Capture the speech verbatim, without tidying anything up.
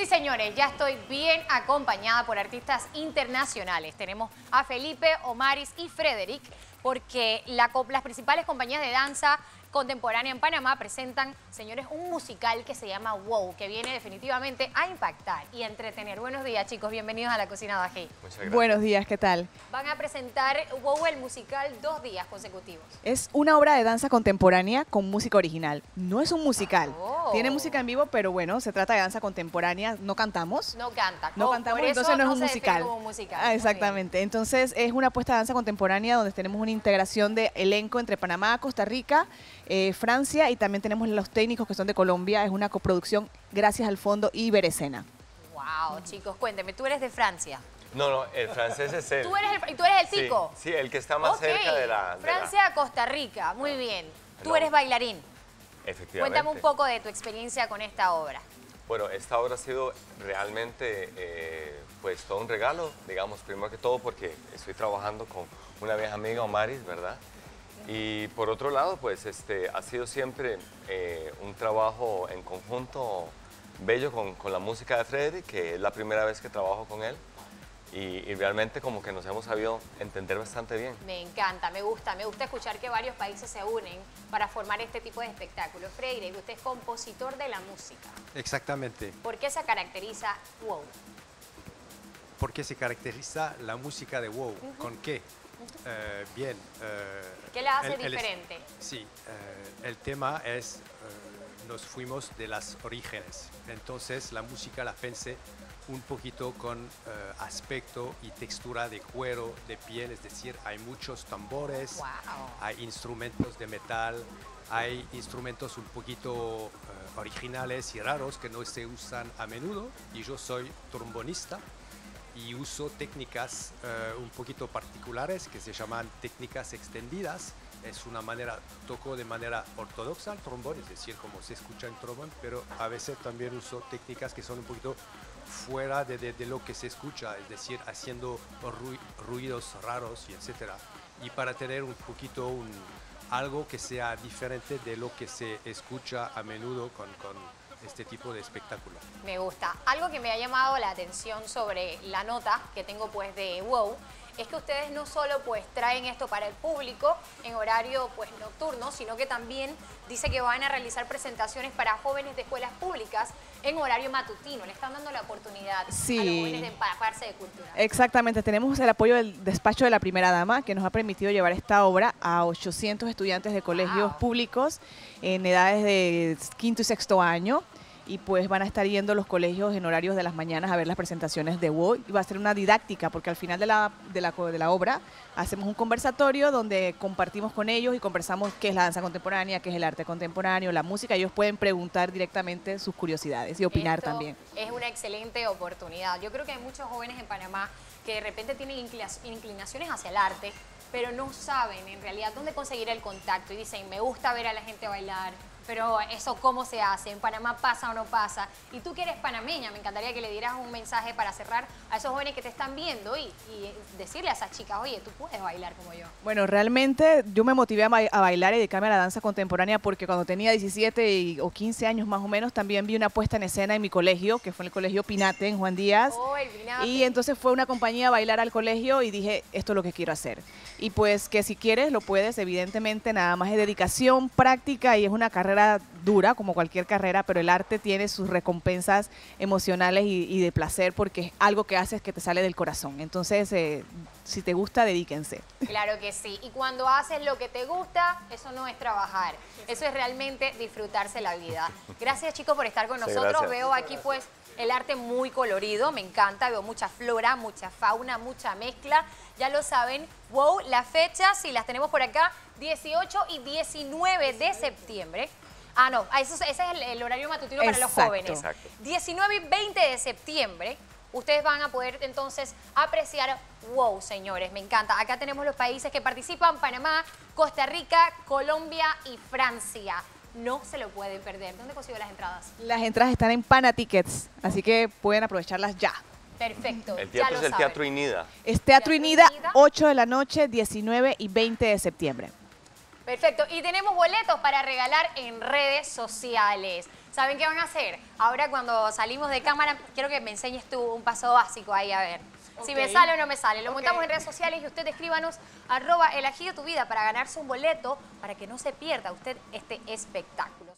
señores, ya estoy bien acompañada por artistas internacionales. Tenemos a Felipe, Omaris y Frederick, porque la, las principales compañías de danza contemporánea en Panamá presentan, señores, un musical que se llama WOW, que viene definitivamente a impactar y a entretener. Buenos días, chicos, bienvenidos a la Cocina Bajé. Muchas gracias. Buenos días, ¿qué tal? Van a presentar WOW, el musical, dos días consecutivos. Es una obra de danza contemporánea con música original. No es un musical. Oh. Tiene música en vivo, pero bueno, se trata de danza contemporánea. No cantamos. No canta. No Oh, cantamos, por eso entonces no es no un se musical. define como un musical. Ah, Muy exactamente. Entonces es una apuesta de danza contemporánea donde tenemos una integración de elenco entre Panamá, Costa Rica, eh, Francia, y también tenemos los técnicos que son de Colombia. Es una coproducción gracias al Fondo Iberescena. Wow, chicos, cuénteme, tú eres de Francia. No, no, el francés es él. ¿Tú eres el, ¿tú eres el Sí, tico? sí, el que está más Ok. cerca de la... de Francia, Costa Rica, muy bien. Tú No. eres bailarín. la- Efectivamente. Cuéntame un poco de tu experiencia con esta obra. Bueno, esta obra ha sido realmente, eh, pues, todo un regalo, digamos, primero que todo porque estoy trabajando con una vieja amiga, Omaris, ¿verdad? Y por otro lado, pues, este, ha sido siempre eh, un trabajo en conjunto bello con, con la música de Frederick, que es la primera vez que trabajo con él. Y, y realmente como que nos hemos sabido entender bastante bien. Me encanta, me gusta, me gusta escuchar que varios países se unen para formar este tipo de espectáculos. Freire, usted es compositor de la música. Exactamente. ¿Por qué se caracteriza WOW? ¿Por qué se caracteriza la música de WOW? ¿Con qué? Eh, bien. eh, ¿Qué la hace el- el- diferente? sí, eh, el tema es, eh, nos fuimos de las orígenes. Entonces la música la pensé un poquito con eh, aspecto y textura de cuero, de piel, es decir, hay muchos tambores, Wow. hay instrumentos de metal, hay instrumentos un poquito eh, originales y raros que no se usan a menudo, y yo soy trombonista y uso técnicas eh, un poquito particulares que se llaman técnicas extendidas. Es una manera, toco de manera ortodoxa el trombón, es decir, como se escucha en trombón, pero a veces también uso técnicas que son un poquito fuera de, de, de lo que se escucha, es decir, haciendo ru ruidos raros y etcétera. Y para tener un poquito un, algo que sea diferente de lo que se escucha a menudo con, con este tipo de espectáculo. Me gusta. Algo que me ha llamado la atención sobre la nota que tengo pues de WOW es que ustedes no solo pues traen esto para el público en horario pues nocturno, sino que también dice que van a realizar presentaciones para jóvenes de escuelas públicas en horario matutino. Le están dando la oportunidad Sí. a los jóvenes de empaparse de cultura. Exactamente, tenemos el apoyo del despacho de la primera dama que nos ha permitido llevar esta obra a ochocientos estudiantes de colegios Wow. públicos en edades de quinto y sexto año. Y pues van a estar yendo a los colegios en horarios de las mañanas a ver las presentaciones de WOW. Y va a ser una didáctica, porque al final de la, de, la, de la obra hacemos un conversatorio donde compartimos con ellos y conversamos qué es la danza contemporánea, qué es el arte contemporáneo, la música. Ellos pueden preguntar directamente sus curiosidades y opinar Esto también. Es una excelente oportunidad. Yo creo que hay muchos jóvenes en Panamá que de repente tienen inclina- inclinaciones hacia el arte, pero no saben en realidad dónde conseguir el contacto y dicen, me gusta ver a la gente bailar, pero eso cómo se hace, en Panamá pasa o no pasa. Y tú que eres panameña, me encantaría que le dieras un mensaje para cerrar a esos jóvenes que te están viendo y, y decirle a esas chicas, oye, tú puedes bailar como yo. Bueno, realmente yo me motivé a, ba a bailar y dedicarme a la danza contemporánea porque cuando tenía diecisiete y, o quince años más o menos también vi una puesta en escena en mi colegio, que fue en el colegio Pinate en Juan Díaz. Oh, el vinagre. Y entonces fue una compañía a bailar al colegio y dije, esto es lo que quiero hacer. Y pues que si quieres lo puedes, evidentemente nada más es dedicación, práctica, y es una carrera dura como cualquier carrera, pero el arte tiene sus recompensas emocionales y, y de placer porque es algo que haces que te sale del corazón. Entonces, eh, si te gusta, dedíquense. Claro que sí. Y cuando haces lo que te gusta, eso no es trabajar. Eso es realmente disfrutarse la vida. Gracias, chicos, por estar con Sí, nosotros. gracias. Veo aquí, pues, el arte muy colorido. Me encanta. Veo mucha flora, mucha fauna, mucha mezcla. Ya lo saben. WOW, las fechas, si las tenemos por acá, dieciocho y diecinueve de septiembre. Ah, no, eso, ese es el, el horario matutino para los Exacto. jóvenes. Exacto. diecinueve y veinte de septiembre, ustedes van a poder entonces apreciar WOW, señores. Me encanta. Acá tenemos los países que participan: Panamá, Costa Rica, Colombia y Francia. No se lo pueden perder. ¿Dónde consigo las entradas? Las entradas están en Pana Tickets, así que pueden aprovecharlas ya. Perfecto. El ya teatro lo es el saben. Teatro Inida. Es Teatro Teatro Inida, Inida. ocho de la noche, diecinueve y veinte de septiembre. Perfecto. Y tenemos boletos para regalar en redes sociales. ¿Saben qué van a hacer? Ahora cuando salimos de cámara, quiero que me enseñes tú un paso básico ahí, a ver. Si me Ok. sale o no me sale. Lo Ok. montamos en redes sociales y usted escríbanos arroba el ají de tu vida para ganarse un boleto para que no se pierda usted este espectáculo.